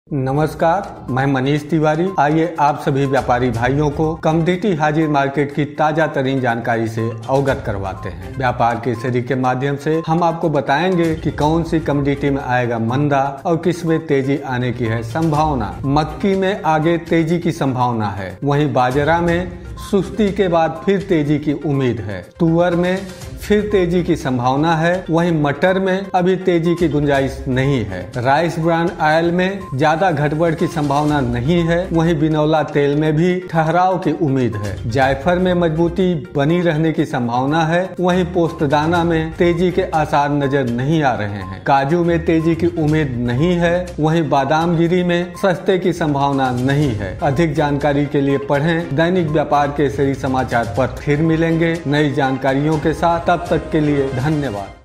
नमस्कार, मैं मनीष तिवारी। आइए आप सभी व्यापारी भाइयों को कमोडिटी हाजिर मार्केट की ताजा तरीन जानकारी से अवगत करवाते हैं। व्यापार केसरी के माध्यम से हम आपको बताएंगे कि कौन सी कमोडिटी में आएगा मंदा और किस में तेजी आने की है संभावना। मक्की में आगे तेजी की संभावना है, वहीं बाजरा में सुस्ती के बाद फिर तेजी की उम्मीद है। तुअर में फिर तेजी की संभावना है, वहीं मटर में अभी तेजी की गुंजाइश नहीं है। राइस ब्रान ऑयल में ज्यादा घटबढ़ की संभावना नहीं है, वहीं बिनौला तेल में भी ठहराव की उम्मीद है। जायफल में मजबूती बनी रहने की संभावना है, वहीं पोस्तदाना में तेजी के आसार नजर नहीं आ रहे हैं। काजू में तेजी की उम्मीद नहीं है, वहीं बादाम गिरी में सस्ते की संभावना नहीं है। अधिक जानकारी के लिए पढ़ें दैनिक व्यापार केसरी समाचार पर। फिर मिलेंगे नई जानकारियों के साथ, तब तक के लिए धन्यवाद।